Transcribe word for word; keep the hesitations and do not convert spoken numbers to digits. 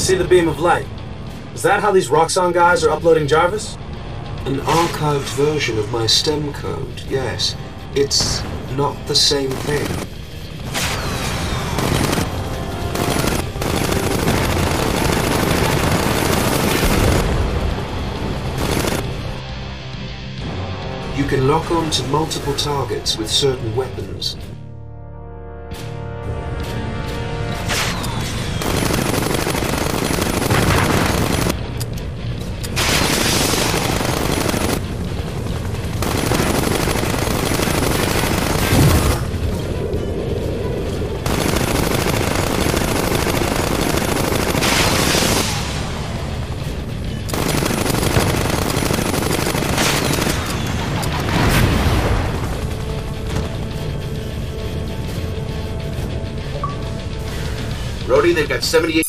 see the beam of light. Is that how these Roxxon guys are uploading Jarvis? An archived version of my STEM code, yes. It's not the same thing. You can lock on to multiple targets with certain weapons. Brody, they've got seventy-eight